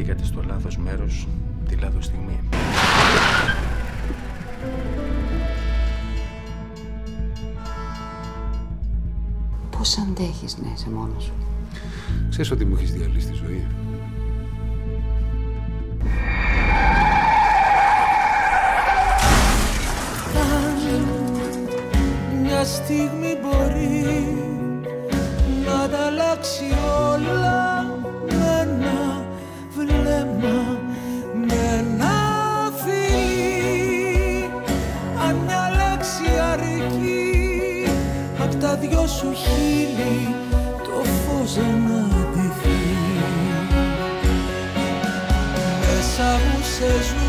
βρήκατε στο λάθος μέρος τη λάθος στιγμή. Πώς αντέχεις να είσαι μόνος σου? Ξέρεις ότι μου έχεις διαλύσει τη ζωή. Μια στιγμή μπορεί να ανταλλάξει όλα με ένα βλέμμα, με ένα φιλί. Αν μια λέξη αρκεί απ' τα δυο σου χείλη το φως να ντυθεί. Μέσα μου σε ζω